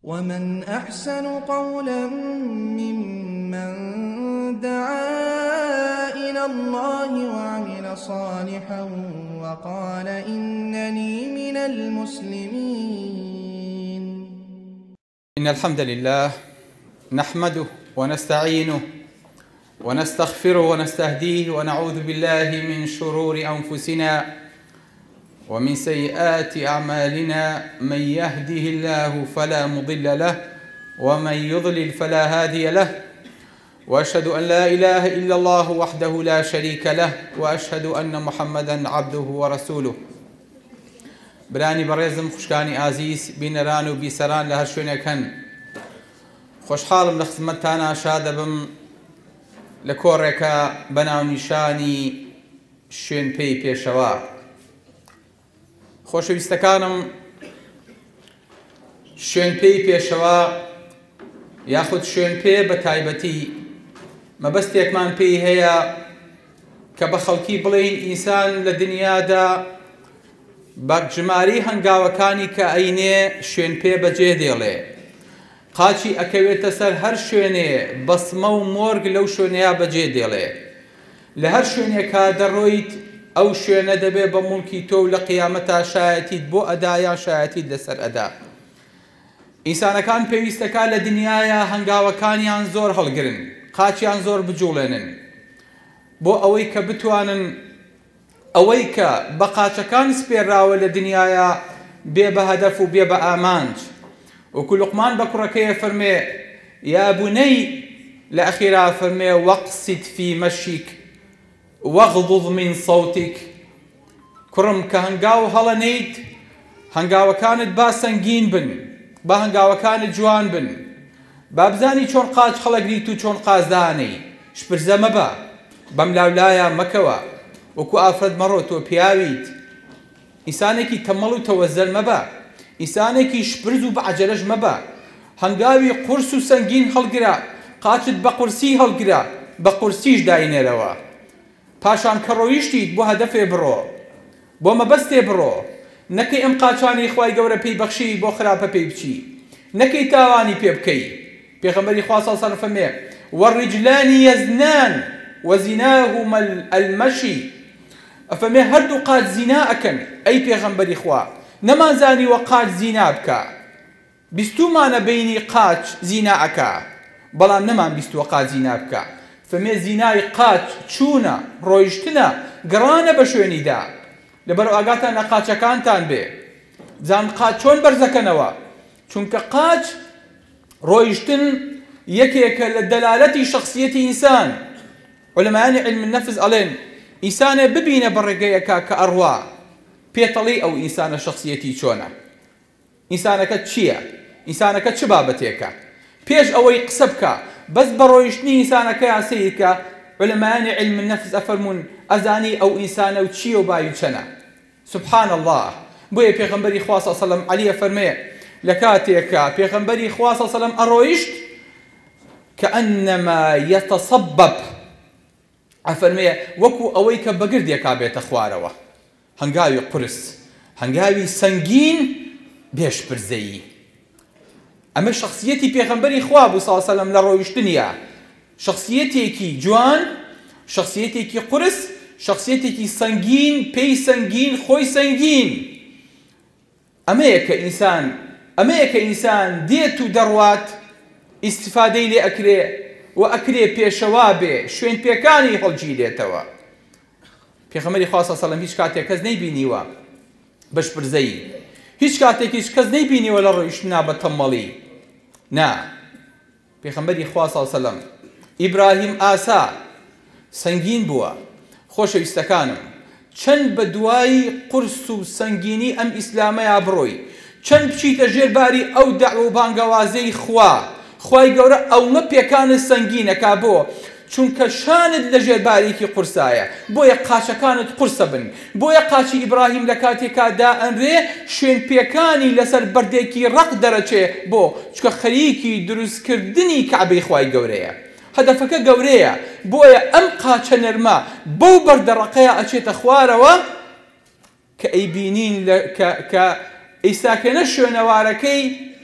ومن أحسن قولا ممن دعا إلى الله وعمل صالحا وقال إنني من المسلمين. إن الحمد لله نحمده ونستعينه ونستغفره ونستهديه ونعوذ بالله من شرور أنفسنا ومن سيئات أعمالنا. من يهده الله فلا مضل له ومن يضلل فلا هادي له، وأشهد أن لا إله إلا الله وحده لا شريك له، وأشهد أن محمدا عبده ورسوله. برانی بەڕێزم خوشکانی ئازیز بینەران و بیسەران لە هەر شوێنێکن، خۆشحاڵم لە خزمەتتانە شا دەبم لە کۆڕێکە بەناونیشانی شوێنپێی پێشەوە. خۆشەویستەکانم، شوێنپێی پێشەوە یاخود شوێنپێ بە تایبەتی مەبەستێکمان پێی هەیە کە بە خەڵکی بڵێین ئینسان لە دنیادا بە ژماری هەنگاوەکانی کە ئەینێ شوێنپێ بەجێ دێڵێ، قاچی ئەکەوێتە سەر هەر شوێنێ بەسمە و مۆرگ لەو شوێنەیە بەجێ دێڵێ. لە هەر شوێنێکا دەڕۆیت ئەو شوێنە دەبێ بە موڵکی تۆ و لە قیامەتا شایەتیت بۆ ئەدا یا شایەتیت لەسەر ئەدا. ئینسانەکان پێویستەکە لە دنیاە هەنگاوەکانیان زۆر هەڵگرن، قاچیان زۆر بجوڵێنن بۆ ئەوەی کە بتوانن ئەوەی کە بە قاچەکان سپێراوە لە دنیاە بێ بە هەدەف و بێ بە ئامانج. وەکو لوقمان بە کوڕەکەیە فەرمێ یا بونەی لە ئەخیرا فەرمێ وەقسید فی مەشیک وەغضض من صوتك. کوڕم کە هەنگاو هەڵەنیت هەنگاوەکانت با سەنگین بن، با هەنگاوەکانت جوان بن، با بزانی چۆن قاچ هەڵەگریت و چۆن قازدانەی. شپرزە مەبە، بەم لاولایە مەکەوە، وەکو ئافرەت مەڕۆ تۆ پیاویت. ئینسانێکی تەمەڵ و تەوەزەل مەبە، ئینسانێکی شپرز و بەعجەلەش مەبە. هەنگاوی قورس و سەنگین هەڵگرە، قاچت بە قورسی هەڵگرە، بە قورسیش داینێرەوە. پاشان کە ڕۆیشتیت بۆ هەدەفێ بڕۆ، بۆ مەبەستێ بڕۆ. نەکەی ئەم قاچانی خوای گەورە پێی بەخشی بۆ خراپە پێی بچی، نەکەی تاوانی پێ بکەی. پێغەمبەری خوا صلی الله علیه و سلم فەرمێ والرجلان يزنان وزناهما المشي. ئەفەرمێ هەردوو قاچ زینا ئەکەن. ئەی پێغەمبەری خوا، نەمانزانیوە قاچ زینا بکە، بیستومانە بینی قاچ زینا ئەکا، بەڵام نەمان بیستووە قاچ زینا بکە. فەرمێ زینای قاچ چوونە، ڕۆیشتنە، گەڕانە بە شوێنیدا. لەبەرەوە ئاگاتان لە قاچەکانتان بێ، جان قاچ چۆن بەرزەکەنەوە. چونکە قاچ ڕۆیشتن یەکێکە لە دەلالەتی شخصیەتی ئینسان. عولەمایانی علم النەفس ئەڵێن ئینسانێ ببینە بەڕێگەیەکە کە ئەڕوا پێتەڵی ئەو ئینسانە شخصیەتی چۆنە، ئینسانەکە چییە، ئینسانەکە چ بابەتێکە. پێش ئەوەی قسە بکە بەس بە ڕۆیشتنی ئینسانەکەیان سەیرکە. عولەمایانی علم النەفس ئەفەرمون ئەزانی ئەو ئینسانە و چییە و باوی چەنە. سبحان الله. بۆیە پێغەمبەری خوا صلی الله علیه و سلم عەلیە فەرمێ لە کاتێکە پێغەمبەری خوا صلی الله علیه و سلم ئەڕۆیشت کەئەنەما یەتەصەبەب، ئەفەرمێ وەکو ئەوەی کە بەگردێکا بێتە خوارەوە. هەنگاوی قورس، هەنگاوی سەنگین، بێشپرزەیی. ئەمە شخصیەتی پێغەمبەری خوا بوو صلی الله علیه و سلم لە ڕۆیشتنیە. شخصیەتێکی جوان، شخصیەتێکی قورس، شخصیەتێکی سەنگین، پێی سەنگین، خۆی سەنگین. ئەمەیە کە ئینسان دێت و دەڕوات ئیستیفادەی لێ ئەکرێ و ئەکرێ پێشەوا بێ، شوێن پێکانی هەڵگیرێتەوە. پێغەمبەری خوا صلی الله علیه و سلم هیچ کاتێک کەس نەیبینیوە بەشپرزەی، هیچ کاتێکیش کەس نەیبینیوە لە ڕۆیشتنا بە تەمەڵی. نا، پێغەمبەری خوا صلی الله علیه و سلم ئیبراهیم ئاسا سەنگین بووە. خۆشەویستەکانم، چەند بە دوای قورس و سەنگینی ئەم ئیسلامەیە بڕۆی، چەند بچیتە ژێرباری ئەو دەعوە و بانگەوازەی خوای گەورە ئەومە پێکانت سەنگینەکا. بۆ چونکە شانت لە ژێربارێکی قورسایە، بۆیە قاچەکانت قورسە بن. بۆیە قاچی ئیبراهیم لە کاتێکا دائەنرێ شوێن پێکانی لەسەر بەردێکی ڕق دەرەچێ، بۆ چکە خەریکی دروستکردنی کەعبەی خوای گەورەیە. هەدەفەکە گەورەیە، بۆیە ئەم قاچە نەرمە بەو بەردەڕقەیە ئەچێتە خوارەوە کە ئەیبینین کە ئیساکەنە شوێنەوارەکەی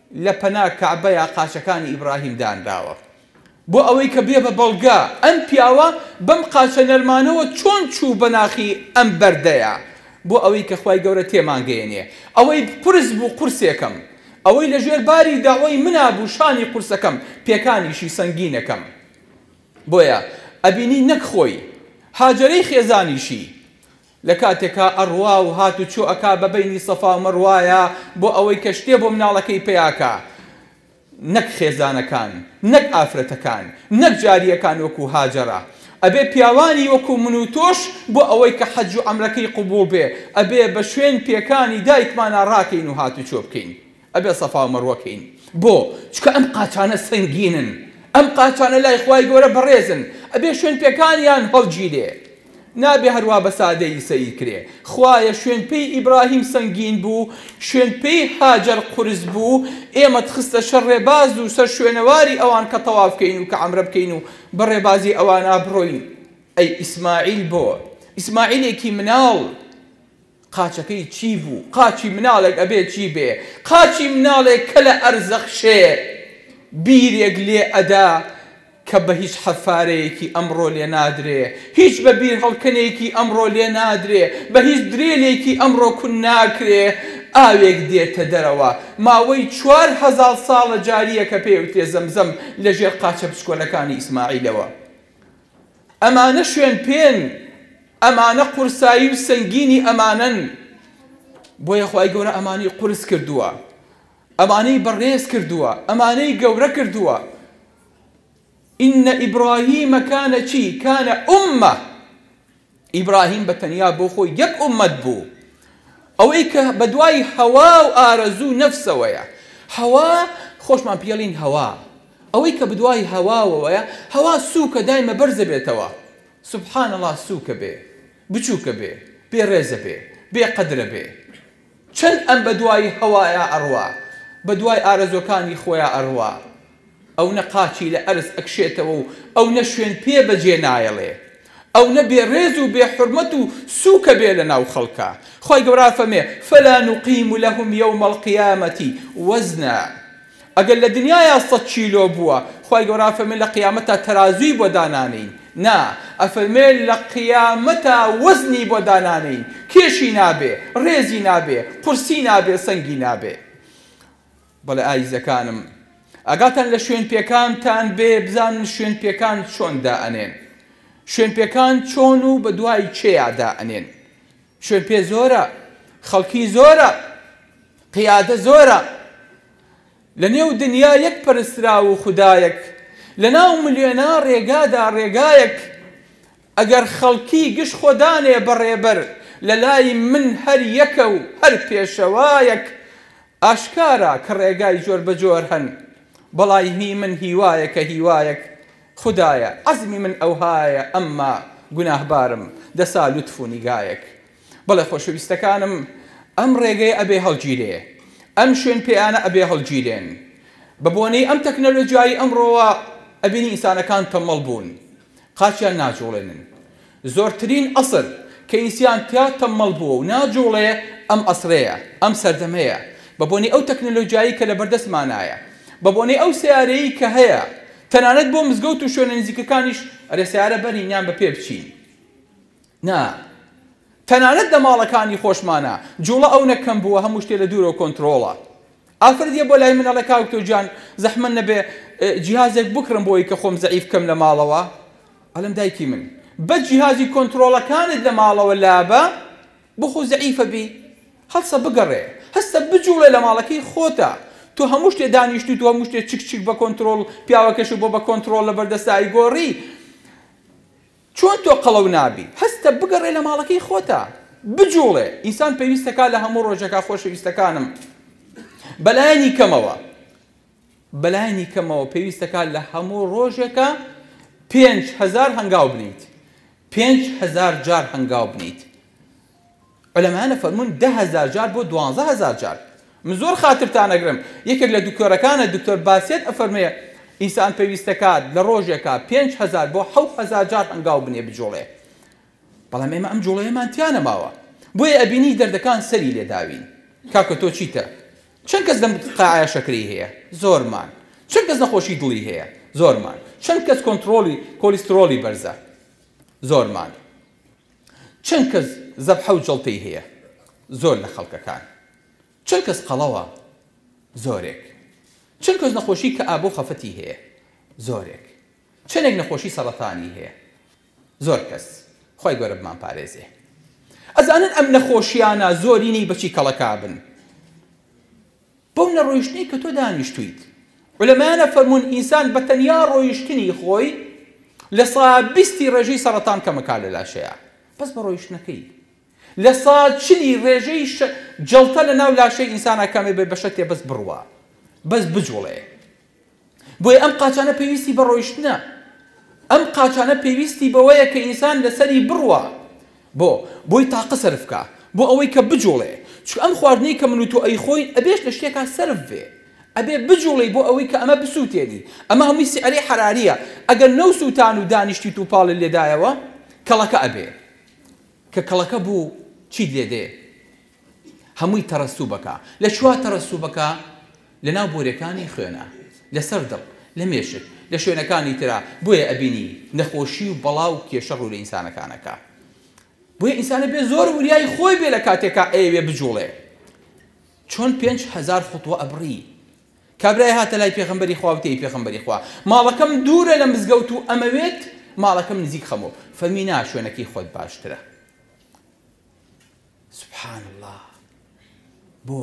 لە پەنا کەعبەیە قاچەکانی ئیبراهیم دانراوە بۆ ئەوەی کە بێ بە بەڵگا ئەم پیاوە بەم قاچە نەرمانەوە چۆن چوو بە ناخی ئەم بەردەیە بۆ ئەوەی کە خوای گەورە تێمانگەیەنێ ئەوەی قورس بوو قورسێکم ئەوەی لە ژێر باری داوای منابوو شانی قورسەکەم پێکانیشی سەنگینەکەم بۆیە ئەبینی نەک خۆی هاجرەی خێزانیشی لە کاتێکا ئەڕوا و هات و چۆ ئەکا بە بەینی سەفا و مەروایە بۆ ئەوەی کە شتێ بۆ مناڵەکەی پێیاکە نەک خێزانەکان نەک ئافرەتەکان نەک جاریەکان وەکو هاجرە ئەبێ پیاوانی وەکو من و تۆش بۆ ئەوەی کە حەج و عەمرەکەی قبوڵ بێ ئەبێ بە شوێن پێکانی دایکمانە ڕاکەین و هات و چۆ بکەین ئەبێ سەفا و مەروەکەین بۆ چکە ئەم قاچانە سەنگینن ئەم قاچانە لای خوای گەورە بەڕێزن ئەبێ شوێن پێکانیان هەڵگیرێ نابێ هەروە بە سادەی سەیر کرێ خوایە شوێن پێی ئیبراهیم سەنگین بوو شوێن پێی هاجر قورس بوو ئێمە خستە شەر ڕێباز و سەر شوێنەواری ئەوان کە تەواف بکەین و کە عەمرە بکەین و بە ڕێبازی ئەوانە بڕۆین ئەی ئیسماعیل بۆ ئیسماعیلێکی مناڵ قاچەکەی چی بوو قاچی مناڵێک ئەبێ چی بێ قاچی مناڵێک کە لە ئەرزەخشێ بیرێک لێ ئەدا کە بە هیچ حەفارەیەکی ئەمڕۆ لێ نادرێ هیچ بە بیر هەڵکەنێکی ئەمڕۆ لێ نادرێ بە هیچ درێلێکی ئەمڕۆ کون ناکرێ ئاوێک دێتە دەرەوە ماوەی 4000 ساڵە جاریە کە پێوتێ زەمزەم لە ژێر قاچە بچکۆلەکانی ئیسماعیلەوە ئەمانە شوێن پێن ئەمانە قورسایی و سەنگینی ئەمانن بۆیە خوای گەورە ئەمانی قورس کردووە ئەمانەی بەڕێز کردووە ئەمانەی گەورە کردووە إن إبراهيم كان چی كان أمة إبراهيم بتنيا بۆ خۆی یەک ئومەت بوو ئەوەی کە بەدوای هەوا و ئارەزوو نەفسەوەیە هەوا خۆشمان پێڵین هەوا ئەوەی کە بەدوای هەواوەیە هەوا سووکە دایمە بەرزە بێتەوە سبحان الله سووکە بێ بچووکە بێ بێڕێزە بێ بێقەدرە بێ چەند ئەم بەدوای هەوایە ئەڕوا بەدوای ئارەزۆکانی خۆیان ئەڕوا ئەو نە قاچی لە ئەرز ئەکشێتەوە و ئەو نە شوێن پێ بەجێ نایەڵێ ئەو نە بێڕێز و بێحورمەت و سووکە بێ لە ناو خەڵکە خۆی گەورە فەرمێ فەلا نوقیم لەهم یەومە القیامەتی وەزنا ئەگەر لە دنیایە 100 کیلۆ بووە خۆی گەورە فەرمێ لە قیامەتە تەرازووی بۆ دانانین نا ئەفەرمێ لە قیامەتە وەزنی بۆ دانانین کێشی نابێ ڕێزی نابێ قورسی نابێ سەنگی نابێ بەڵێ ئایزەکانم ئەگاتان لە شوێن پێکانتان بێ بزانن شوێن پێکان چۆن دائەنێن شوێن پێکان چۆن و بە دوای چێیا دائەنێن شوێن پێ زۆرە خەڵکی زۆرە قیادە زۆرە لە نێو دنیا یەک پەرسترا و خودایەک لە ناو ملیۆنا ڕێگادا ڕێگایەک ئەگەر خەڵکی گشت خۆدانێ بەڕێبەر لە لای من هەر یەکە و هەر پێشەوایەک ئاشکارە کە ڕێگای جۆر بە جۆر هەن بەڵای هی من هیوایە کە هیوایەک خودایە عەزمی من ئەوهایە ئەمما گوناهبارم دەسا لوتف و نیگایەک بەڵێ خۆشەویستەکانم ئەم ڕێگەی ئەبێ هەڵگیرێ ئەم شوێن پێیانە ئەبێ هەڵگیرێن بە بۆنەی ئەم تەکنەلۆجیای ئەمڕۆوە ئەبینی ئینسانەکان تەمەڵ بوون قاچیان ناجوڵێنن زۆرترین ئەسر کە ئینسیان تیا تەمەڵ بووە و ناجوڵێ ئەم ئەسرەیە ئەم سەردەمەیە بە بۆنەی ئەو تەکنەلۆجیایی کە لە بەردەستمانایە بە بۆنەی ئەو سیارەیە کە هەیە تەنانەت بۆ مزگەوت و شوێنە نزیکەکانیش ئەرێ سیارە بەرینیان بە پێ بچین نا تەنانەت لە ماڵەکانی خۆشمانە جوڵە ئەو نەکەم بووە هەموو شتێ لە دوورەوە کۆنتڕۆڵە ئافرەتیە بۆ لای منەڵە کاکتۆ گیان زەحمەت نەبێ جیهازێک بکڕم بۆی کە خۆم زەعیف کەم لە ماڵەوە ئەڵێم دایکی من بە جیهازی کۆنتڕۆڵەکانت لە ماڵەوە لابە بخۆ زەعیفە بی هەڵسە بگەڕێ هەستە بجوڵێ لە ماڵەکەی خۆتە تو هەموو شتێ دانیشتی تو هەموو شتێ چیک چیک بە کۆنتڕۆڵ پیاوەکەش بۆ بە کۆنتڕۆڵ لە بەردەستایی گۆڕی چۆن تۆ قەڵەو نابی هەستە بگەڕێ لە ماڵەکەی خۆتە بجوڵێ ئینسان پێویستەکە لە هەموو ڕۆژێکا خۆشەویستەکانم بەلایانی کەمەوە پێویستەکە لە هەموو ڕۆژێکە 5000 هەنگاو بنیت 5000 جار هەنگاو بنیت عولەمایانە فەرموون 10000 جار بۆ 12000 جار من زۆر خاترتان ئەگرم یەکێک لە دکتۆرەکانە دکتۆر باسێت ئەفەرمێ ئینسان پێویستەکات لە ڕۆژێکە 5000 بۆ 7000 جار هەنگاو بنێ بجوڵێ بەڵام ئێمە ئەم جوڵەیەمان تیا نەماوە بۆیە ئەبینی دەردەکان سەری لێداوین کاکە تۆ چیتە چەند کەس لەم قاعەیە شەکری هەیە؟ زۆرمان. چەند کەس نەخۆشی دڵی هەیە؟ زۆرمان. چەند کەس کۆنتڕۆلی کۆلیسترۆلی بەرزە؟ زۆرمان. چەند کەس زەبحە و جەڵتەی هەیە؟ زۆر لە خەڵکەکان. چەند کەس قەڵەوە؟ زۆرێک. چەند کەس نەخۆشی کە ئابۆ خەفەتی هەیە؟ زۆرێک. چەندێک نەخۆشی سەرەتانی هەیە؟ زۆر کەس. خۆی گەورە بمان پارێزێ. ئەزانن ئەم نەخۆشیانە زۆرینەی بەچی کەڵەکا بن. بەو نەڕۆیشتنی کە تۆ دانیشتویت. عولەمایانە فەرموون ئینسان بە تەنیا ڕۆیشتنی خۆی لە 120 ڕێژەی سەرەتان کەمەکا لە لاشەیە. بەس بە ڕۆیشتنەکەی. لە 140 ڕێژەی جەڵتە لە ناو لاشەی ئینسانە کەمێ بێ بەشە تێ بەس بڕوە. بەس بجوڵێ. بۆیە ئەم قاچانە پێویستی بە ڕۆیشتنە. ئەم قاچانە پێویستی بەوەیە کە ئینسان لەسەری بڕوە. بۆی تاقە سەرفکە. بۆ ئەوەی کە بجوڵێ. چون ئەم خواردنەی کە من و تۆ ئەی خۆین ئەبێش لە شتێکا سەرف بێ. ئەبێ بجوڵی بۆ ئەوەی کە ئەمە بسووتێنی. ئەمە هەمووی سیعرەی حەراریە. ئەگەر نەوسووتان و دانیشتی و پاڵت لێدایەوە کەڵەکە ئەبێ. کە کەڵەکە بوو چیت لێ دێ؟ هەمووی تەرەسوو بکە. لە چوا تەرەسوو بکە؟ لە ناو بۆرەکانی خوێنە. لەسەر دڵ، لە مێشک، لە شوێنەکانی ترا. بۆیە ئەبینی نەخۆشی و بەڵاو و کێشە ڕوو لە ئینسانەکانەکە. بۆیە ئینسانە بێ زۆر وریای خۆی بێ لە کاتێکا ئەیەوێ بجوڵێ. چۆن 5000 خوتوە ئەبڕی. کابرای هاتە لای پێغەمبەری خوا و تێی پێغەمبەری خوا ماڵەکەم دوورە لە مزگەوت و ئەمەوێت ماڵەکەم نزیک خەمەوە. فەرمی نا شوێنەکەی خۆت باشترە. سبحان الله. بۆ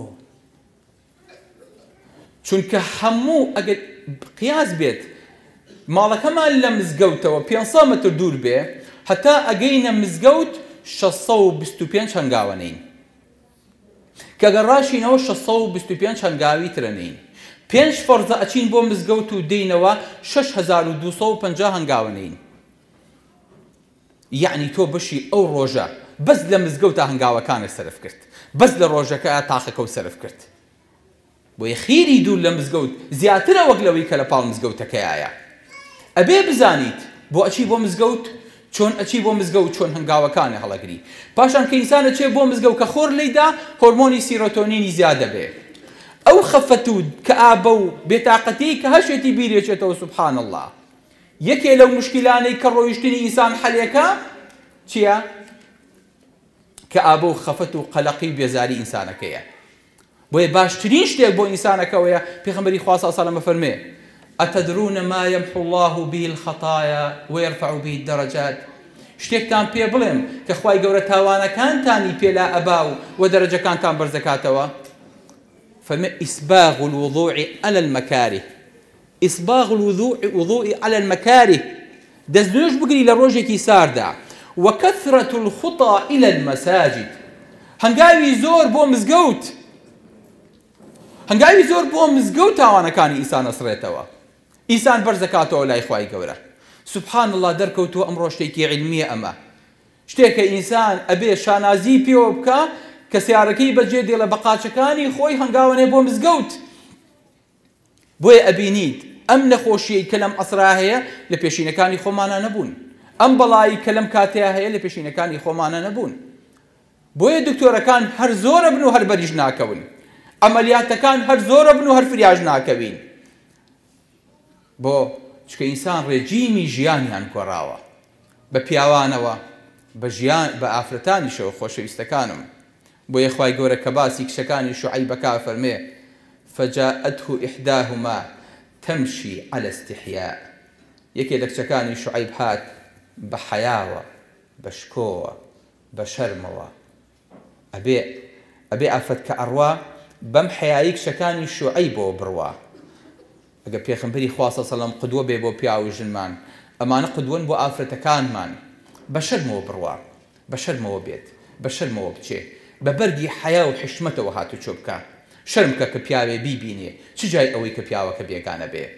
چونکە هەموو ئەگەر قیاس بێت ماڵەکەمان لە مزگەوتەوە 500 متر دوور بێ هەتا ئەگەینە مزگەوت 625 هەنگاوەنین. کە گەڕاشینەوە 625 هەنگاوی ترەنین. 5 فەرزە ئەچین بۆ مزگەوت و دێینەوە 6250 هەنگاوەنین. یعنی تۆ بەشی ئەو ڕۆژە بەس لە مزگەوتە هەنگاوەکانت سەرف کرد. بەس لە ڕۆژەکە تاقەکە و سەرف کرد. بۆیە خیری دوور لە مزگەوت زیاترە وەک لەوەی کە لە پاڵ مزگەوتەکەیایە. ئەبێ بزانیت بۆ ئەچی بۆ مزگەوت چۆن ئەچی بۆ مزگەوت چۆن هەنگاوەکانی هەڵەگری. پاشان کە ئینسانە چێ بۆ مزگەوت کە خۆر لێیدا هۆرمۆنی سیرۆتۆنینی زیادە بێ. ئەو خەفەت و کە ئابە و بێتاقەتی کە هەشێتی بیرێکێتەوە سبحان الله. یەکێ لەو مشکلانەی کە ڕۆیشتنی ئینسان حەلێکە چییە؟ کە ئابە و خەفەت و قەلەقی و بێزاری ئینسانەکەیە. بۆیە باشترین شتێک بۆ ئینسانەکەوەیە پێغەمبەری خوا صلی الله علیه و سلم فەرمێ ئەتەدرون ما يمحو الله به الخطايا ويرفع به الدرجات. شتێکتان پێ بڵێم کە خوای گەورە تاوانەکانتانی پێلا ئەبا و دەرەجەکانتان بەرزەکاتەوە. فەرمێ إسباغ الوضوء على المكاره. إسباغ الوضوء على المكاره. دەستنوێژ بگری لە ڕۆژێکی ساردا. وكثرة الخطى إلى المساجد. هەنگاوی زۆر بۆ مزگەوت. هەنگاوی زۆر بۆ مزگەوت تاوانەکانی ئینسان ئەسڕێتەوە. ئینسان بەرزەکاتەوە لای خوای گەورە. سبحان الله دەرکەوتووە ئەمڕۆ شتێکی علمیە ئەمە. شتێکە ئینسان ئەبێ شانازی پێوە بکە کە سیارەکەی بەجێ دێڵە بە قاچەکانی خۆی هەنگاوەنێ بۆ مزگەوت. بۆیە ئەبینیت ئەم نەخۆشیەی کە لەم ئەسرا هەیە لە پێشینەکانی خۆمانە نەبوون. ئەم بەڵایی کە لەم کاتەیە هەیە لە پێشینەکانی خۆمانە نەبوون. بۆیە دکتۆرەکان هەر زۆرە بن و هەر بەریش ناکەون. ئەمەلیاتەکان هەر زۆرە بن و هەر فریاژ ناکەوین. بۆ چکە ئینسان ڕێجیمی ژیانیان گۆڕاوە بە پیاوانەوە بە ئافرەتانیشەوە خۆشەویستەکانم. بۆ یەخوای گەورە کە باسی کشەکانی شوعەیبەکە فەرمێ فجاءته إحداهما تمشي على استحياء. یەکێ لە کچەکانی شوعەیب هات بە حەیاوە بە شکۆوە بە شەرمەوە. ئەبێ ئافرەت کە ئەڕوا بەم حەیایی کشەکانی شوعەیب بۆ بڕوا. ئەگە پێغەمبەری خوا صلی الله علیه و سلم قودوە بێ بۆ پیا و ژنمان ئەمانە قودوەن بۆ ئافرەتەکانمان. بە شەرمەوە بڕوا، بە شەرمەوە بێت، بە شەرمەوە بچێ، بە بەرگی حەیا و حشمەتەوە هاتوچۆ بکە. شەرم کە کە پیاوێ بیبینێ چ جای ئەوەی کە پیاوەکە بێگانە بێ.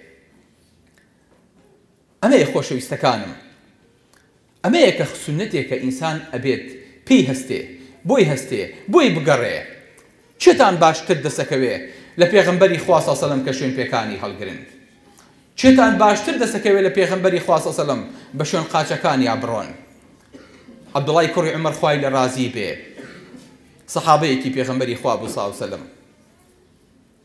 ئەمەیە خۆشەویستەکانم. ئەمەیە کە سونەتێکە ئینسان ئەبێت پێی هەستێ، بۆی هەستێ، بۆی بگەڕێ. چێتان باشتر دەسەکەوێ لە پێغەمبەری خوا صلی الله علیه و سلم کە شوێن پێکانی هەڵگرن؟ چێتان باشتر دەسەکەوێ لە پێغەمبەری خوا صلی الله علیه و سلم بە شوێن قاچەکانی بڕۆن؟ عەبدوڵای کوڕی عومەر خوای لە ڕازی بێ سەحابەیەکی پێغەمبەری خوا بوو صلی الله علیه و سلم.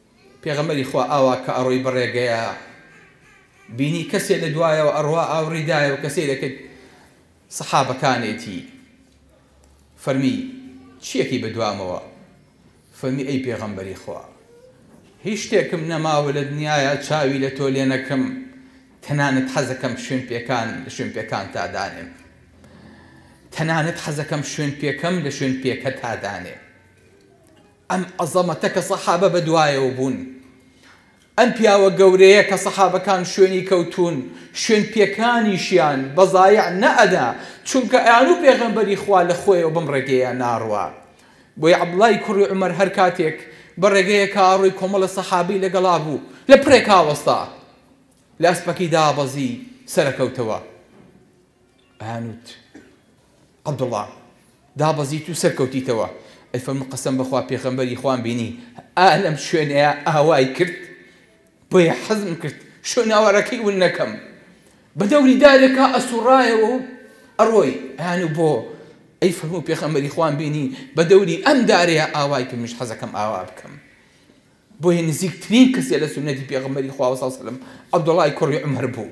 پێغەمبەری خوا ئاوا کە ئەڕۆی بەڕێگەیە بینی کەسێ لە دوایەوە ئەڕوا ئاوڕیدایەوە کەسێ دەکرد سەحابەکانێتی فەرمی چیەکی بەدوامەوە فەرمی ئەی پێغەمبەری خوا هیچ شتێکم نەماوە لە دنیاە چاوی لە تۆ لێ نەکەم تەنانەت حەزەکەم شوێن پێکان لە شوێن پێکان تادانێم تەنانەت حەزەکەم شوێن پێکەم لە شوێن پێکە تادانێ ئەم عەزەمەتە کە سەحابە بەدوایەوە بوون ئەم پیاوە گەورەیە کە سەحابەکان شوێنی کەوتون شوێن پێکانیشیان بەزایع نەئەدا چونکە ئەیانوو پێغەمبەری خوا لە خۆیەوە بەم ڕێگەیە ناڕوا بۆی عەبدوڵای کوڕی عومەر هەر کاتێک بە ڕێگەیەکە ئاڕۆی کۆمەڵە سەحابەی لەگەڵا بوو لە پرێکا وەستا لە ئەسپەکەی دابەزی سەرەکەوتەوە ئەیانوت عەبدوڵا دابەزیت و سەرکەوتیتەوە ئەیفەرموو قەسەم بەخوا پێغەمبەری خوان بینی ئەلەم شوێنەیە ئاوای کرد بۆیە حەزم کرد شوێناوەڕەکەی ون نەکەم بە دەوری دارێکا ئەسوڕایەوە و ئەڕۆی ئەیانوو بۆ ئەیفەرموو پێغەمبەری خوان بینی بە دەوری ئەم دارەیە ئاوای کرد منیش حەزەکەم ئاوا بکەم بۆیە نزیکترین کەسێ لە سونەتی پێغەمبەری خوا سەڵ سەلەم عەبدوڵای کوڕی عومەر بوو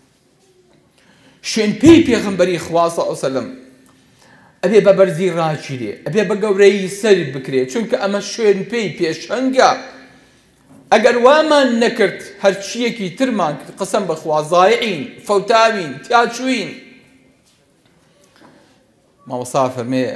شوێن پێی پێغەمبەری خوا سەڵ سەلەم ئەبێ بە بەرزی ڕاگیرێ ئەبێ بە گەورەی سەر بکرێ چونکە ئەمە شوێن پێی پێشەنگە ئەگەر وامان نەکرد هەرچیەکی ترمان کرد قەسەم بەخوا زایعین فەوتاوین تیاچوین ماوەسا فەرمێ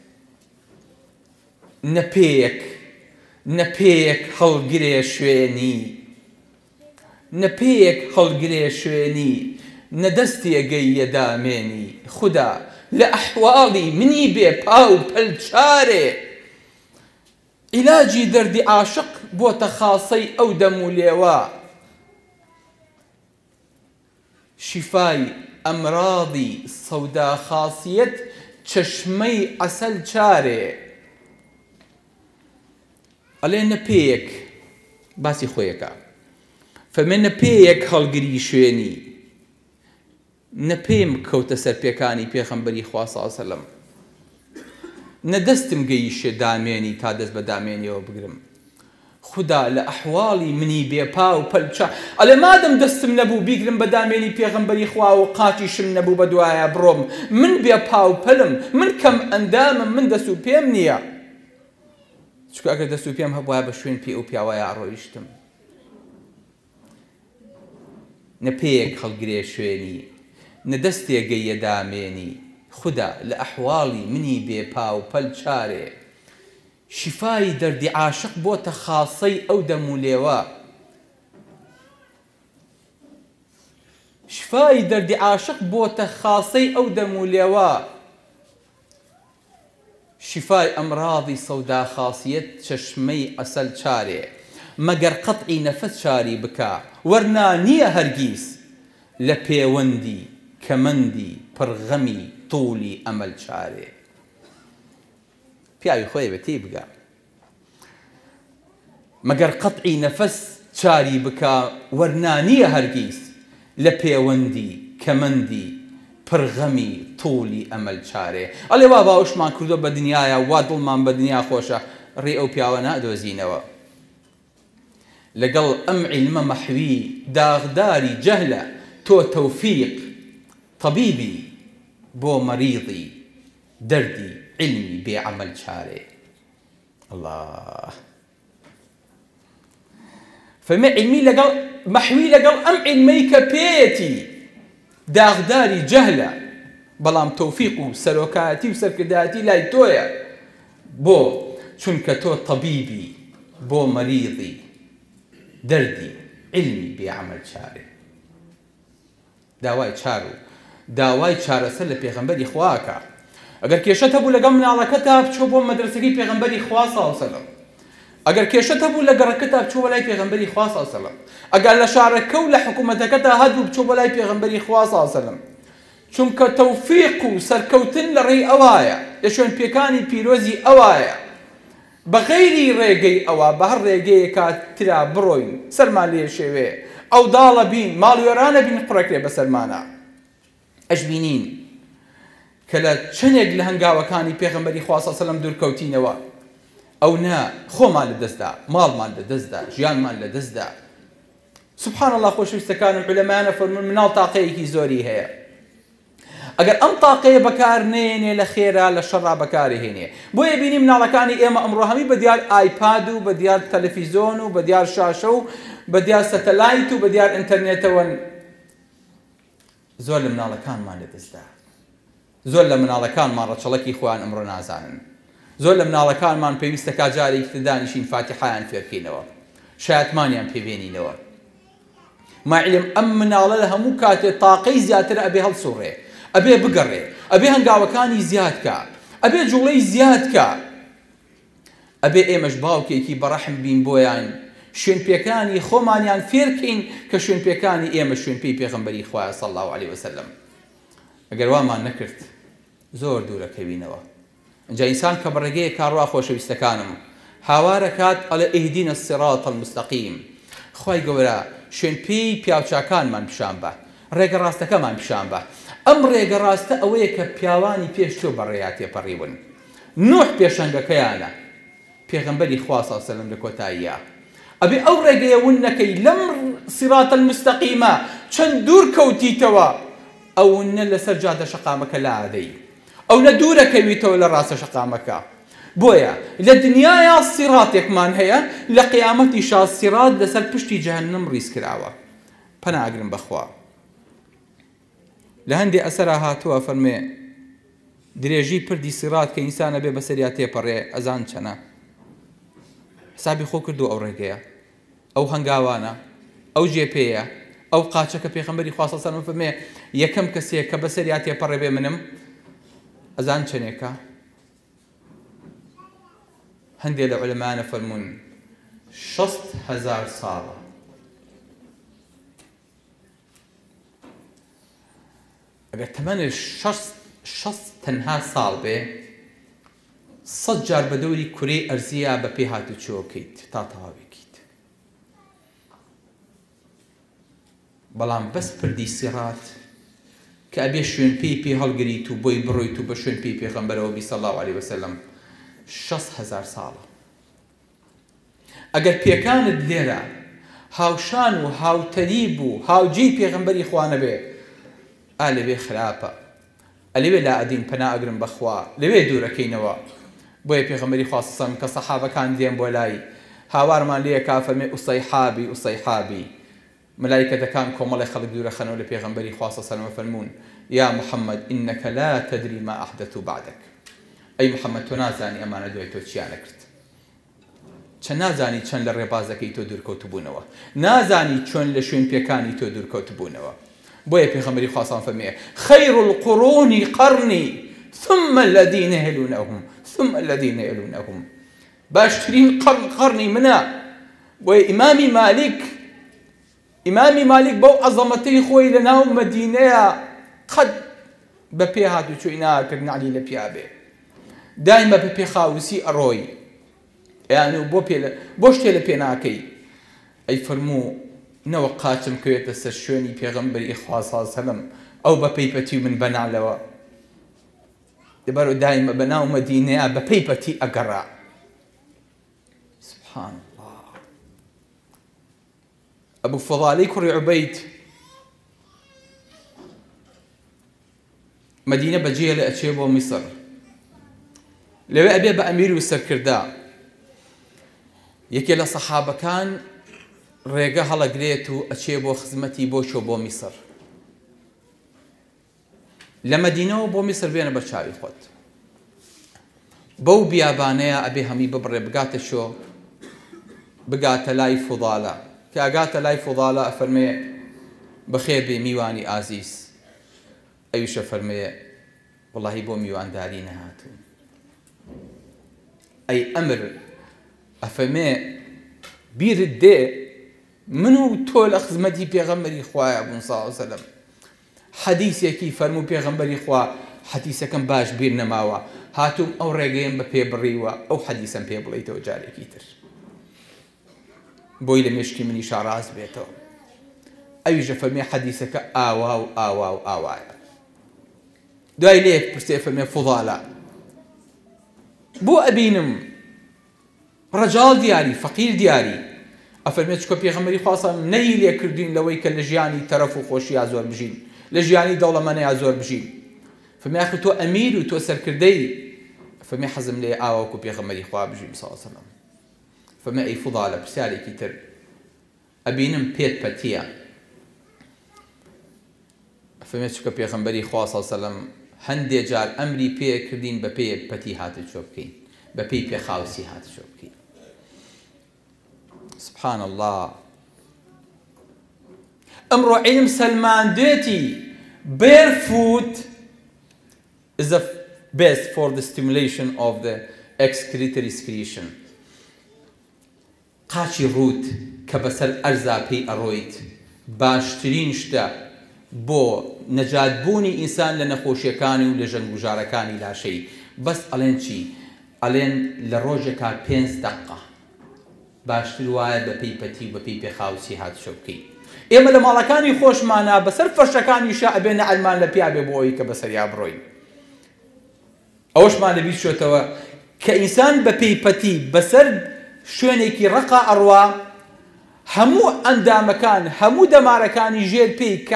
نەپێیەک هەڵگرێ شوێنی نەپێیەک هەڵگرێ شوێنی نەدەستێگەی دامێنی خوددا لە ئەحواڵی منی بێ پاو پەلچارێ عیلاجی دەردی عاشق بۆتە خاسەی ئەو دەم و لێوە شیفای ئەمراضی سەودا خاسیەت چەشمەی عەسەل چارێ ئەڵێ نەپێیەک باسی خۆیەکە فەرمێ نەپێیەک هەڵگری شوێنی نەپێم کەوتە سەر پێکانی پێغەمبەری خوا سەڵ سەلەم نەدەستم گەیشتە دامێنی تا دەست بە دامێنیەوە بگرم خوددا لە ئەحواڵی منی بێپا و پەلچا ئەڵێ مادەم دەستم نەبوو بیگرم بە دامێنی پێغەمبەری خوا و قاچیشم نەبوو بە دوایە بڕۆم من بێپا و پەلم من کەم ئەندامم من دەست و پێم نییە چونکە ئەگەر دەست و پێم هەبوایە بە شوێن پێ ئەو پیاوایە ئاڕۆیشتم نەپێیەک هەڵگرێ شوێنی نەدەستێگەیە دامێنی خوددا لە ئەحواڵی منی بێپا و پەلچارێ شیفای دەردی عاشق بۆتە خاسەی ئەو دەم و لێوە شیفای دەردی عاشق بۆتە خاسەی ئەو دەم و لێوە شیفای ئەمراضی سەودا خاسیەت چەشمەی عەسەل چارێ مەگەر قەتعی نەفەس چاری بکە وەرنا نییە هەرگیز لە پەیوەندی کەمەندی پڕغەمی توولی ئەمەل چارێ پیاوی خۆی بە تێی بگە مەگەر قەتعی نەفەس چاری بکە وەرنا نییە هەرگیز لە پەیوەندی کەمەندی پڕغەمی توولی ئەمەل چارێ ئەڵێ وا باوشمان کردو بە دنیایە وا دڵمان بە دنیا خۆشە ڕێ ئەو پیاوە نادۆزینەوە لەگەڵ ئەم عیلمە مەحوی داغداری جەهلە تۆ تەوفیق طبیبی بۆ مەریضی دەردی علمی بێعەمەل چارێ الله فەرمێ علمی لەگەڵ مەحوی لەگەڵ ئەم عیلمەی کە پێیەتی داغداری جەهلە بەڵام تەوفیق و سەرۆکایەتی و سەرکردایەتی لای تۆیە بۆ چونکە تۆ طبیبی بۆ مەریضی دەردی علمی بێعەمەل چارێ داوای چار و داوای چارەسەر لە پێغەمبەری خواکە ئەگەر کێشەت هەبوو لەگەڵ مناڵەکەتا بچۆ بۆ مەدرسەکەی پێغەمبەری خوا سەڵ سەلەم ئەگەر کێشەت هەبوو لە گەڕەکەتا بچۆ بۆ لای پێغەمبەری خوا سەڵ سەلەم ئەگەر لە شارەکە و لە حکوومەتەکەتا هەبوو بچۆ بۆ لای پێغەمبەری خوا سەڵ سەلەم چونکە تەوفیق و سەرکەوتن لە ڕێی ئەوایە لە شوێن پێکانی پیرۆزی ئەوایە بەغەیری ڕێگەی ئەوە بە هەر ڕێگەیەکە ترا بڕۆین سەرمان لێ شێوێ ئەو داڵە بین ماڵوێرانە بین قڕەکرێ بە سەرمانە ئەش بینین کە لە چەندێک لە هەنگاوەکانی پێغەمبەری خوا سەڵ سەلەم دوورکەوتینەوە ئەو نا خۆمان لە دەستدا، ماڵمان لە دەستدا، ژیانمان لە دەستدا. سبحان الله خۆشەویستەکانم عولەمایانە فەرموون مناڵ تاقەیەکی زۆری هەیە. ئەگەر ئەم تاقەیە بەکار نێنێ لە خێرا لە شەڕا بەکاری هێنێ. بۆیە بینی مناڵەکانی ئێمە ئەمڕۆ هەمی بە دیار ئایپاد و بە دیار تەلەڤیزۆن و بە دیار شاشە و بە دیار سەتەلایت و بە دیار ئینتەرنێتەوەن. زۆر لە مناڵەکانمان لە دەستدا. زۆر لە مناڵەکانمان ڕەچەڵەکی خۆیان ئەمڕۆ نازانن. زۆر لە مناڵەکانمان پێویستە کاجارێکی دانیشین فاتحەیان فێر بکەینەوە، شایەتمانیان پێبێنینەوە. ماعلم ئەم مناڵە لە هەموو کاتێ تاقەی زیاتر ئەبێ هەڵسوڕێ، ئەبێ بگەڕێ، ئەبێ هەنگاوەکانی زیاد کە، ئەبێ جوڵەی زیاد کە، ئەبێ ئێمەش باوکێکی بەڕەحم بین بۆیان، شوێنپێکانی خۆمانیان فێرکەین کە شوێنپێکانی ئێمە شوێنپێی پێغەمبەری خوایە صلی الله علیه وسلم. ئەگەر وامان نەکرد زۆر دوورەکەوینەوە. اینجا ئینسان کە بەڕێگەیە کاڕوا خۆشەویستەکانم هاوارە کات ئەڵێ ئیهدینە الصراط المستەقیم. خوای گەورە شوێنپێی پیاوچاکانمان پیشان بە، ڕێگە ڕاستەکەمان پیشان بە. ئەم ڕێگە ڕاستە ئەوەیە کە پیاوانی پێش تۆ بەڕێیا تێپەڕیون. نوح پێشەنگەکەیانە، پێغەمبەری خوا صلی الله علیه وسلم لە کۆتاییە. ئەبێ ئەو ڕێگەیە ون نەکەی لەم صراط المستەقیمە چەند دوور کەوتیتەوە، ئەوە لەسەر جادە شەقامەکە لا ئادەی، ئەو نە دوورەکەویتەوە لە ڕاستە شەقامەکە. بۆیە لە دنیایا سیراتێکمان هەیە، لە قیامەتیشا سیرات لەسەر پشتی جەهەنەم ڕیز کراوە. پەناگرم بەخوا. لە هەندێ ئەسەرا هاتووە فەرمێ درێژی پردی سیرات کە ئینسانە بێ بەسەریا تێپەڕێ ئەزان چەنە. حسابی خۆ کردو ئەو ڕێگەیە، ئەو هەنگاوانە، ئەو جێپەیە، ئەو قاچەکە پێغەمبەری خوا صلی الله علیه وسلم فەرمێ یەکەم کەسێک کە بەسەریا تێپەڕێ بێ منم، ئەزان چەنێکە؟ هەندێک لە عولەمایانە فەرموون 60,000 ساڵە. ئەگەر تەمەنی 60 تەنها ساڵ بێ 100 جار بە دەوری کورەی ئەرزیە بە پێ هاتوچۆکەیت تا تەواوێکیت. بەڵام بەس پردی سیرات کە ئەبێ شوێنپێی پێ هەڵگریت و بۆی بڕۆیت و بە شوێنپێی پێغەمبەرەوە صلی الله علیه وسلم 60,000 ساڵە. ئەگەر پێکانت لێرە هاوشان و هاوتەریب و هاوجێی پێغەمبەری خوا نەبێ، لەوێ خراپە، لەوێ لا ئەدین پەنا ئەگرم بەخوا، لەوێ دوورەکەینەوە. بۆیە پێغەمبەری خوا صلی الله علیه وسلم کە سەحابەکان دێن بۆ لای هاوارمان لێ کا فەرمێ ئوسەیحابی ئوسەیحابی، مەلایکەتەکان کۆمەڵی خەڵک دوورەخەنەوە لە پێغەمبەری خوا صلی الله علیه وسلم فەرموون یا محەممەد ئینەکە لا تەدری ما ئەحدەثوا بعدەک. ئەی محەممەد تۆ نازانی ئەمانە دوای تۆ چیان نەکرد، چەند نازانی چەند لە ڕێبازەکەی تۆ دوورکەوتبوونەوە، نازانی چۆن لە شوێن پێکانی تۆ دوورکەوتبوونەوە. بۆیە پێغەمبەری خوا صلی الله علیه وسلم فەرمێ خەیر القڕون قەرنی ثم الذين يلونهم ثم الذين يلونهم. باشترین قەرنی منە. بۆیە ئیمامی مالیک بەو عەزەمەتەی خۆی لە ناو مەدینەیە قەت بە پێ هاتوچۆی ناکرد نعلی لە پیا بێ، دایمە بە پێ خاوسی ئەڕۆی، یعنی بۆ شتێ لە پێ ناکەی. ئەی فەرموو نەوە قاچم کەوێتە سەر شوێنی پێغەمبەری خوا صلی الله علیه وسلم ئەو بە پەیپەتی من بەناڵەوە، دەبەرەوە دایمە بە ناو مەدینەیە بە پەیپەتی ئەگەڕا. سبحان الله. ئەبوو فەضالی کوڕی عوبەید مەدینە بەجێ لە ئەچێ بۆ میسر، لەوێ ئەبێ بە ئەمیری و سەرکردا. یەکێ لە سەحابەکان ڕێگە هەڵەگرێت و ئەچێ بۆ خزمەتی بۆ چۆ بۆ میسر. لە مەدینەوە بۆ میسر بێنە بەر چاوی خۆت، بەو بیابانەیە ئەبێ هەمی ببڕێ بگاتە شۆ، بگاتە لای فوضالە، کە ئەگاتە لای فوضالە ئەفەرمێ بەخێر بێ میوانی ئازیز. ئەویشە فەرمێ وەڵاهی بۆ میوانداری نەهاتووم. ئەی ئەمر ئەفەرمێ بیرت دێ من و تۆ لە خزمەتی پێغەمبەری خوایە بوون صلی الله علیه وسلم. حەدیثێکی فەرموو پێغەمبەری خوا، حەدیثەکەم باش بیر نەماوە، هاتووم ئەو ڕێگەیەم بە پێ بڕیوە، ئەو حەدیثەم پێ بڵێیتەوە جارێکی تر، بۆی لە مێشکی منی شاڕاز بێتەوە. ئەویشە فەرمێ حەدیثەکە ئاوا و ئاوا و ئاوایە. دوای لێک پرسێ فەرمێ فوضالە بۆ ئەبینم ڕەجاڵ دیاری فەقیر دیاری ئەفەرمێت چکە پێغەمبەری خوا سەڵام نەی لێکردوین لەوەی کە لە ژیانی تەرەف و خۆشییا زۆر بژین لە ژیانی دەوڵەمەندییا زۆر بژین فەرمێ ئاخر تۆ ئەمیر و تۆ سەرکردەی فەرمێ حەزم لێ ئاوەکو پێغەمبەری خوا بژیم صلی الله علیه وسلم فەرمێ ئەی فوضالە پرسیارێکی تر ئەبینم پێت پەتیە فەرمێ چکە پێغەمبەری خوا صلی الله علیه وسلم هەندێک جار ئەمری پێ کردین بە پێی پەتی هاتە چۆ بکەین بە پێی پێخاوسی هاتە چۆ بکەین سبحان الله ئەمڕۆ عیلم سەلماندێتی barefoot is the best for the stimulation of the excretory secretion قاچی ڕوت کە بەسەر ئەرزا پێی ئەڕۆیت باشترین شتە بۆ نەجاتبوونی ئینسان لە نەخۆشیەکانی و لە ژەنگوژارەکانی لاشەی بەس ئەڵێن چی ئەڵێن لە ڕۆژێکا 5 دقە باشتر وایە بە پێی پەتی و بە پێی پێخاوسی هاتشە بکەین ئێمە لە ماڵەکانی خۆشمانە بەسەر فەرشەکانیشە ئەبێنە ئەلمان لە پیا بێ بۆ ئەوەی کە بەسەریا بڕۆین ئەوەشمان لەبیر چۆتەوە کە ئینسان بە پێی پەتی بەسەر شوێنێکی ڕقا ئەڕوا هەموو ئەندامەکان هەموو دەمارەکانی ژێر پێی کە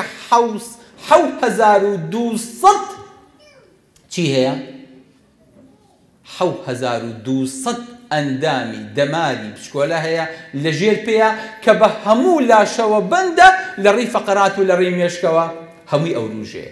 7200 چی هەیە 7200 ئەندامی دەماری بچکۆلە هەیە لە ژێر پێیە کە بە هەموو لاشەوە بەندە لە ڕێی فەقەرات و لە ڕێی مێشکەوە هەمووی ئەو ڕوژێ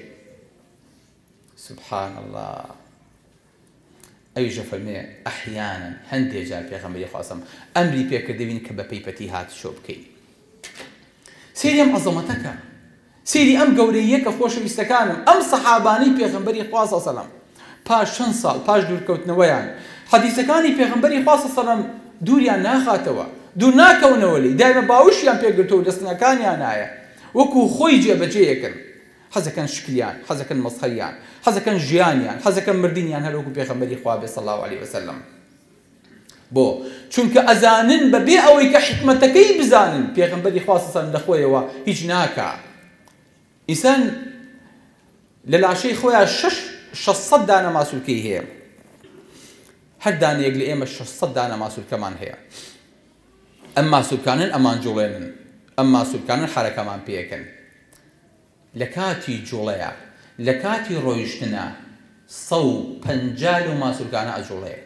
سبحان الله ئەویشە فەرمێ ئەحیانەن هەندێک جار پێغەمبەری خواسەم ئەمری پێکردبین کە بە پێی پەتی هاتشۆ بکەین سێری ئەم عەزەمەتەکە سێری ئەم گەورەیەکە خۆشەویستەکانم ئەم سەحابانەی پێغەمبەری خوا صلی الله علیه وسلم پاش چەند ساڵ پاش دوورکەوتنەوەیان حەدیثەکانی پێغەمبەری خوا صلی الله علیه وسلم دووریان ناخاتەوە دوور ناکەونەوە لێی دایمە باوشیان پێگرتەوە و دەستنەکانیان نایە وەکو خۆی جێبەجێیەکن حەزەکەن شکلیان حەزەکەن مەسخەریان حەزەکەن ژیانیان حەزەکەن مردینیان هەروەکو پێغەمبەری خوا بێ صلی الله علیه وسلم بۆ چونکە ئەزانن بەبێ ئەوەی کە حکمەتەکەی بزانن پێغەمبەری خوا صلی الله علیه وسلم لەخۆیەوە هیچ ناکا ئینسان لە لاشەی خۆیان 600 دانە ماسوولکەی هەیە هەر دانەیەک لە ئێمە 600 دانە ماسوولکەمان هەیە ئەم ماسوولکانن ئەمان جوڵێنن ئەم ماسوولکانن حرەکەمان پێەکەن لە کاتی جوڵەیە لە کاتی ڕۆیشتنە 150 لە ماسوولکانە ئەجوڵێ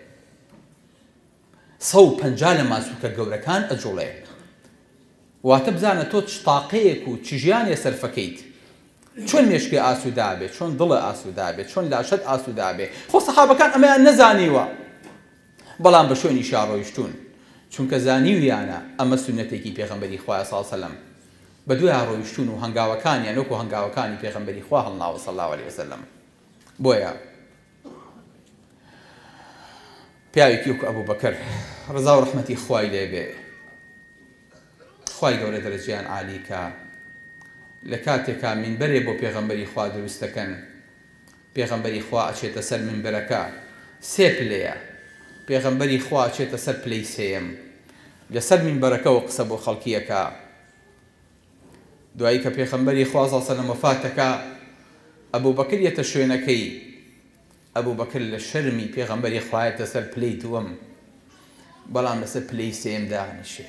150 لە ماسوولکە گەورەکان ئەجوڵێ واتە بزانە تۆ چ تاقەیەک و چ ژیانێ سەرفەکەیت چۆن مێشکێ ئاسوودا بێت چۆن دڵە ئاسوودا بێت چۆن لاشەت ئاسوودا بێت خۆ سەحابەکان ئەمەیان نەزانیوە بەڵام بە شوێنی شاڕۆیشتون چونکە زانیویانە ئەمە سونەتێکی پێغەمبەری خوا صلی الله علیه وسلم بە دوای ڕۆیشتون و هەنگاوەکانیان وەکو هەنگاوەکانی پێغەمبەری خوا هەڵناوە صلی الله علیه وسلم بۆیە پیاوێکی وەکو ئەبوبەکر ڕزا و ڕەحمەتی خوای لێ بێ خوای گەورە دەرەجەیان عالی کە لە کاتێکا مینبەرێ بۆ پێغەمبەری خوا دروست دەکەن پێغەمبەری خوا ئەچێتە سەر مینبەرەکە سێ پلەیە پێغەمبەری خوا ئەچێتە سەر پلەی سێیەم لەسەر مینبەرەکەەوە قسە بۆ خەڵکیەکە دوایی کە پێغەمبەری خوا صلی الله علیه وسلم وفاتەکە ئەبوبەکر یەتە شوێنەکەی ئەبوبەکر لە شەرمی پێغەمبەری خوایەتە سەر پلەی دووەم بەڵام لەسەر پلەی سێیەم دانیشێ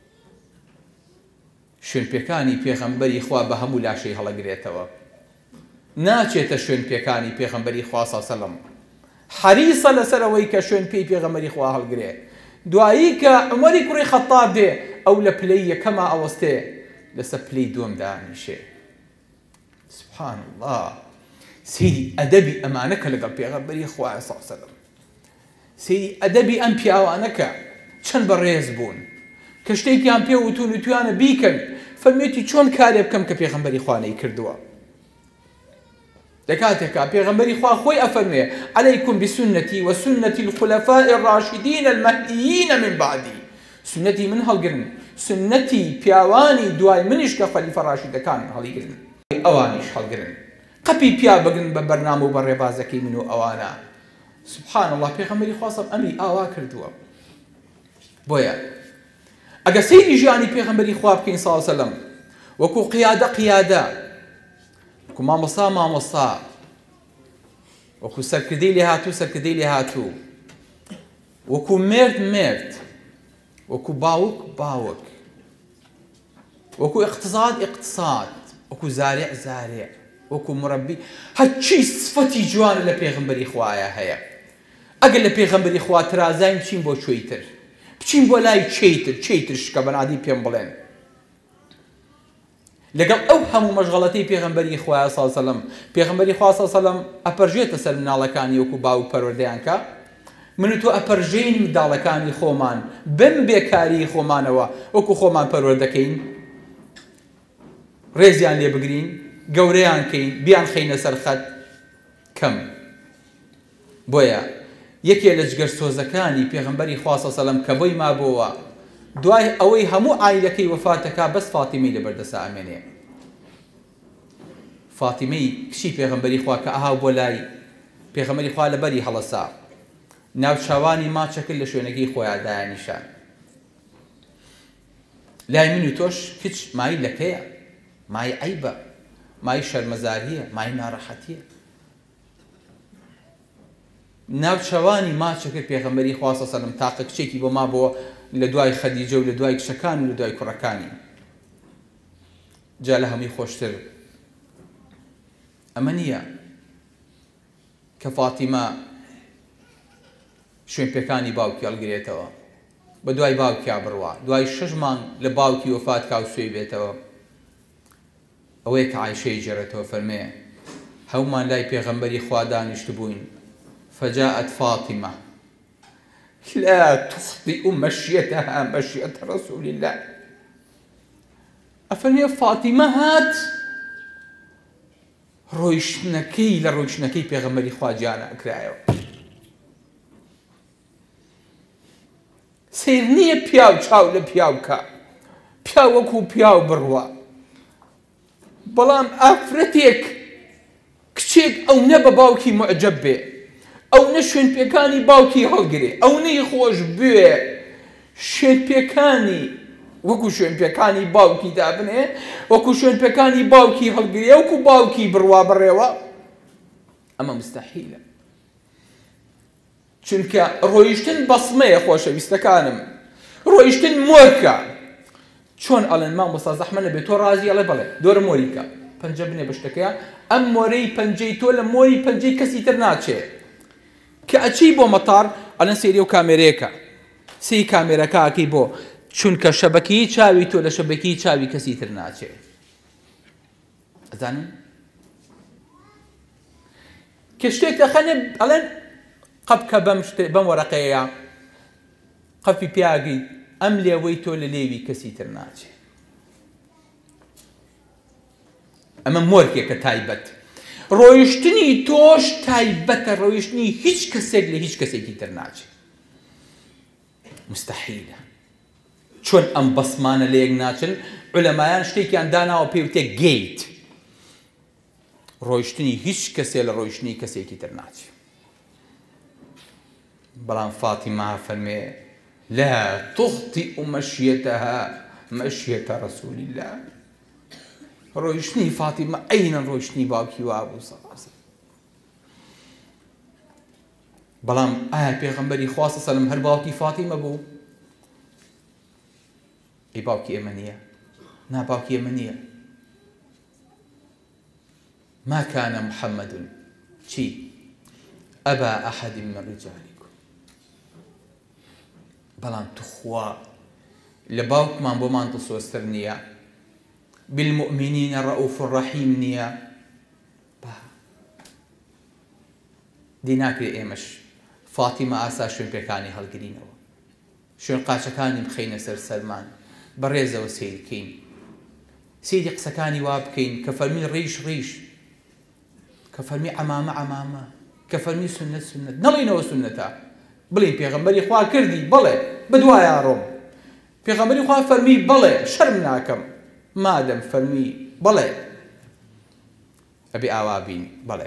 شوێنپێکانی پێغەمبەری خوا بە هەموو لاشەی هەڵەگرێتەوە ناچێتە شوێنپێکانی پێغەمبەری خوا صلی الله علیه وسلم حەریسە لەسەرەوەی کە شوێنپێی پێغەمبەری خوا هەڵگرێ دوایی کە عومەری کوڕی خەتاب دێ ئەو لە پلەی یەکەما ئەوەستێ لەسەر پلەی دووەم دانیشێ سبحان الله سەیری ئەدەبی ئەمانەکە لەگەڵ پێغەمبەری خوا صلی الله علیه وسلم سەیری ئەدەبی ئەم پیاوانەکە چەند بەڕێز بوون کە شتێکیان پێ وتون و توانە بیکەن فەرمێتی چۆن کارێ بکەم کە پێغەمبەری خوا نەیکردووە لە کاتێکا پێغەمبەری خوا خۆی ئەفەرمێ عەلەیکم بسنەتی وسنەتی الخلفاء الراشدین المهدیین من بعدی سنەتی من هەڵگرن سنەتی پیاوانی دوای منیش کە خەلیفە ڕاشیدەکان هەڵیگرن ئەوانیش هەڵگرن قەپی پیا بگرن بە بەرنامە و بە ڕێبازەکەی من و ئەوانە سبحان الله پێغەمبەری خوا ئەمری ئاوا کردووە بۆیە ئەگە سەیری ژیانی پێغەمبەری خوا بکەین صلی الله علیه وسلم وەکو قیادە وەکو مامۆستا وەکو سەرکردەی لێهاتوو وەکو مرد وەکو باوک وەکو اقتصاد وەکو زارع وەکو مربی هەرچی سفەتی جوانە لە پێغەمبەری خوایە هەیە. ئەگەر لە پێغەمبەری خوا ترازاین بچین بۆ کوێیتر، بچین بۆ لای چیتر شکە بەنادی پێم بڵێن لەگەڵ ئەو هەموو مەشغەڵەتەی پێغەمبەری خوایە صلی الله علیه وسلم پێغەمبەری خوا صلی الله علیه وسلم ئەپەرژێتە سەر مناڵەکانی وەکو باوک پەروەردەیانکە من و تۆ ئەپەرژەین منداڵەکانی خۆمان بم بێکاری خۆمانەوە وەکو خۆمان پەروەردەکەین، ڕێزیان لێ بگرین، گەورەیان کەین، بیان خەینە سەر خەت کەم. بۆیە یەکێ لە جگەرسۆزەکانی پێغەمبەری خوا صلی الله علیه وسلم کە بۆی مابۆوە دوای ئەوەی هەموو عایلەکەی وەفاتەکە بەس فاتیمەی لەبەردەسا ئەمێنێ. فاتیمەی کچی پێغەمبەری خوا کە ئاها بۆ لای پێغەمبەری خوا لەبەری هەڵەسا ناوچاوانی ماچەکرد لە شوێنەکەی خۆیان دایانیشان. لای من و تۆش هیچ مای لەکەیە، مای عەیبە، مای شەرمەزاریە، مای ناڕەحەتیە. ناوچەوانی ماچەکرد پێغەمبەری خوا صلی الله علیه وسلم تاقە کچێکی بۆ مابۆ لە دوای خەدیجە و لە دوای کچەکان و لە دوای کوڕەکانی. جا لە هەمووی خۆشتر ئەمە نییە کە فاتیمە شوێن پێکانی باوکی هەڵگرێتەوە بە دوای باوکیا بڕوا، دوای 6 مانگ لە باوکی وەفات کا و سوێ بێتەوە. ئەوەیە کە عایشەی جێڕێتەوە فەرمێ هەومان لای پێغەمبەری خوا دانیشت بووین فجاءت فاطمة لا تخطئ مشيتها مشية رسول الله. أفرمي فاطمة هات ڕۆیشتنەکەی لە ڕۆیشتنەکەی پێغەمبەری خوا گیانە ئەکرایەوە. سیر نییە پیاو چاو لە پیاوکە، پیاو وەکو پیاو بڕوە، بەڵام ئافرەتێک کچێک ئەو نە بە باوکی معجەب بێ، ئەو نە شوێن پێکانی باوکی هەڵگرێ، ئەو نەی خۆش بوێ شوێن پێکانی وەکو شوێن پێکانی باوکی دابنێ، وەکو شوێن پێکانی باوکی هەڵگرێ، وەکو باوکی بڕوا بڕێوە، ئەمە مستەحیلە. چونکە ڕۆیشتن بەسمەیە خۆشەویستەکانم، ڕۆیشتن مۆرکە. چۆن ئەڵێن مامۆستا زەحمە نەبێت تۆ ڕازی ئەڵێ بەڵێ دۆرە مۆریکە پەنجە بنێ بە شتەکەیە، ئەم مۆرەی پەنجەی تۆ لە مۆری پەنجەی کەسی تر ناچێ. کە ئەچی بۆ مەتار ئەڵێن سەیری و کامێرەیەکە، سی کامێرەکەکەی بۆ چونکە شەبەکەی چاوی تۆ لە شەبەکەی چاوی کەسی تر ناچێ. ئەزانن کە شتێک دەخەنێ ئەڵێن قەبکە بەم وەرەقەیە قەفی پیاگەی ئەم لێوەی تۆ لە لێوی کەسی تر ناچێ. ئەمە مۆرکێکە تایبەت. ڕۆیشتنی تۆش تایبەتە، ڕۆیشتنی هیچ کەسێک لە هیچ کەسێکی تر ناچێ. مستەحیلە. چۆن ئەم بەسمانە لە یەک ناچن، عولەمایان شتێکیان داناوە پێوتێ گەیت. ڕۆیشتنی هیچ کەسێ لە ڕۆیشتنی کەسێکی تر ناچێ. بەڵام فاتیمە فەرمێ لا تخطئ مشيتها مشية رسول الله. ڕۆیشتنی فاتیمە ئەینەن ڕۆیشتنی باوکی وابوو صلی الله علیه وسلم. بەڵام ئایا پێغەمبەری خوا صلی الله علیه وسلم هەر باوکی فاتیمە بوو؟ ئەی باوکی ئێمە نییە، نا باوکی ئێمە نییە. ما كان محمد چی ئەبا ئەحەد من رجالكم. بەڵام توخوا لە باوکمان بۆمان دڵسۆزتر نییە، بالمؤمنين رؤوف رحيم نییە. دی ناکرێ ئێمەش فاتیمە ئاسا شوێن پێکانی هەڵگرینەوە، شوێن قاچەکانی بخەینە سەر سەلمان بەڕێزەوە سیرکەین، سیری قسەکانی وا بکەین کە فەرمی ڕیش ڕیش، کە فەرمی ئەمامە ئەمامە، کە فەرمی سنەت سنەت، نەڵێنەوە سنەتە، بڵێن پێغەمبەری خوا کردی بەڵێ بدوایە ڕۆم، پێغەمبەری خوا فەرمی بەڵێ شەرم ناکەم، مادەم فەرمی بەڵێ ئەبێ ئاوا بین بەڵێ.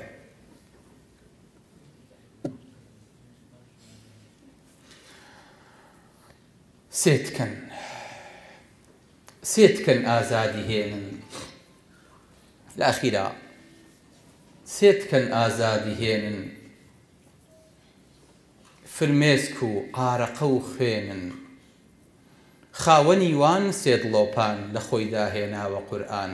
سێتکەن ئازادی هێنن لە ئەخیرا، سێتکەن ئازادی هێنن فرمێسک و ئارەقە و خوێنن، خاوەنی وان سێدڵۆپان لە خۆی داهێناوە قورئان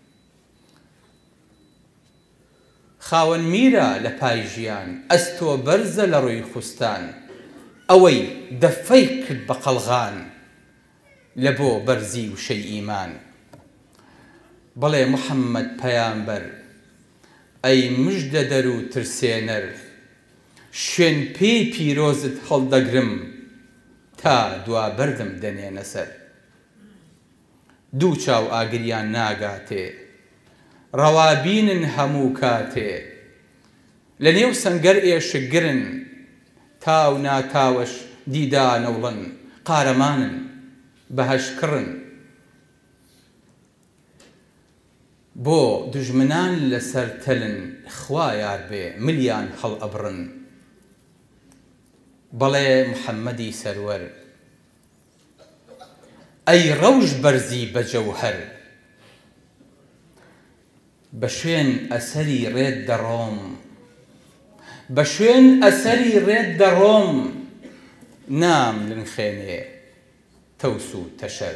خاوەن میرە لە پای ژیان ئەستۆ بەرزە لە ڕووی خوستان ئەوەی دەفەی کرد بە قەڵغان لە بۆ بەرزی وشەی ئیمان بەڵێ محەممەد پەیامبەر ئەی مژدە دەر و ترسێنەر شوێن پێی پیرۆزت هەڵدەگرم تا دوا بەردم دەنێنە سەر دوو چاو ئاگریان ناگاتێ ڕەوابینن هەموو کاتێ لە نێو سەنگەر ئێشکگرن تاو ناتاوەش دیدانەوڵن قارەمانن بەهەشکڕن بۆ دوژمنان لەسەر تەلن خوا یار بێ ملیان هەڵ ئەبڕن بەڵێ محەممەدی سەروەر ئەی ڕەوژ بەرزی بەجەوهەر بە شوێن ئەسەری ڕێت دەڕۆم بە شوێن ئەسەری ڕێت دەڕۆم نام لنخێنێ تەوس و تەشەر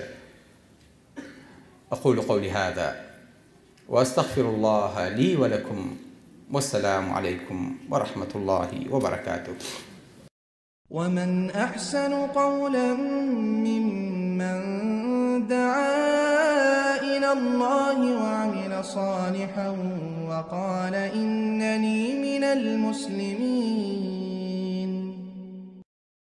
أقول قولي هذا وأستغفر الله لي ولكم والسلام عليكم ورحمة الله وبركاته ومن أحسن قولا ممن دعا إلى الله وعمل صالحا وقال إنني من المسلمين